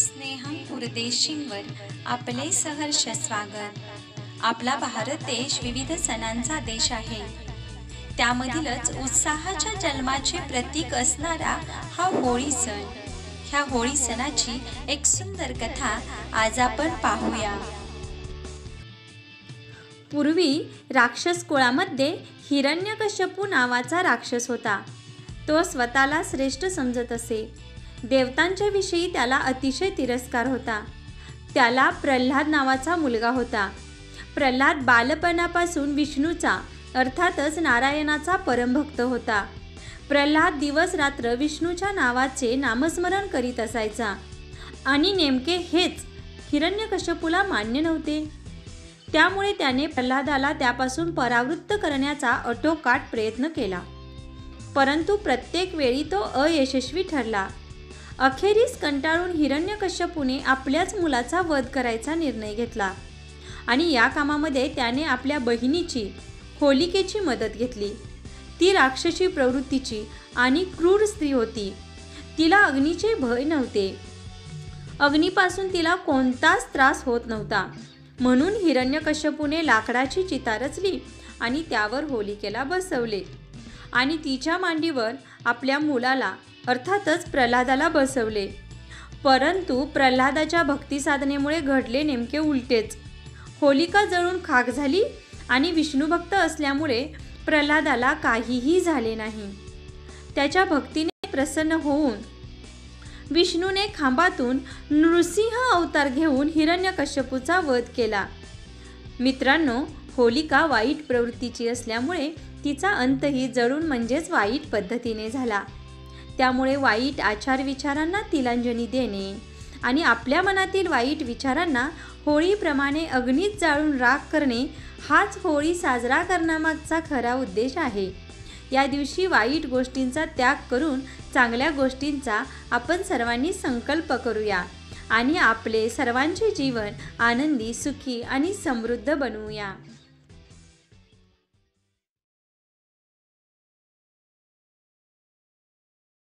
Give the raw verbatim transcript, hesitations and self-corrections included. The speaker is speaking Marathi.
स्नेहम उर्देशींवर आपले सहर्ष स्वागत। आपला भारत देश विविध सणांचा देश आहे। त्यामधीलच उत्साहाच्या जन्माचे प्रतीक असणारा हा होळी सण। ह्या होळी सणाची एक सुंदर कथा आज आपण पाहूया। पूर्वी राक्षस कुळामध्ये हिरण्यकश्यपू नावाचा राक्षस होता। तो स्वतःला श्रेष्ठ समजत असे। देवतांच्या विषयी त्याला अतिशय तिरस्कार होता। त्याला प्रल्हाद नावाचा मुलगा होता। प्रल्हाद बालपणापासून विष्णूचा अर्थातच नारायणाचा परमभक्त होता। प्रल्हाद दिवस रात्र विष्णूच्या नावाचे नामस्मरण करीत असायचा आणि नेमके हेच हिरण्यकश्यपूला मान्य नव्हते। त्यामुळे त्याने प्रल्हादाला त्यापासून परावृत्त करण्याचा आटोकाट प्रयत्न केला, परंतु प्रत्येक वेळी तो अयशस्वी ठरला। अखेरीस कंटाळून हिरण्यकश्यपूने आपल्याच मुलाचा वध करायचा निर्णय घेतला आणि या कामामध्ये त्याने आपल्या बहिणीची होलिकेची मदत घेतली। ती राक्षसी प्रवृत्तीची आणि क्रूर स्त्री होती। तिला अग्नीचे भय नव्हते। अग्नीपासून तिला कोणताच त्रास होत नव्हता। म्हणून हिरण्यकश्यपूने लाकडाची चिता रचली आणि त्यावर होलिकेला बसवले आणि तिच्या मांडीवर आपल्या मुलाला अर्थातच प्रल्हादाला बसवले। परंतु प्रल्हादाच्या भक्ती साधनेमुळे घडले नेमके उलटेच। होलिका जळून खाक झाली आणि विष्णुभक्त असल्यामुळे प्रल्हादाला काहीही झाले नाही। त्याच्या भक्तीने प्रसन्न होऊन विष्णूने खांबातून नृसिंह अवतार घेऊन हिरण्यकश्यपूचा वध केला। मित्रांनो, होलिका वाईट प्रवृत्तीची असल्यामुळे तिचा अंतही जळून म्हणजेच वाईट पद्धतीने झाला। त्यामुळे वाईट आचार विचारांना तिलांजली देणे आणि आपल्या मनातील वाईट विचारांना होळीप्रमाणे अग्नीत जाळून राख करणे हाच होळी साजरा करण्यामागचा खरा उद्देश आहे। या दिवशी वाईट गोष्टींचा त्याग करून चांगल्या गोष्टींचा आपण सर्वांनी संकल्प करूया आणि आपले सर्वांचे जीवन आनंदी, सुखी आणि समृद्ध बनवूया।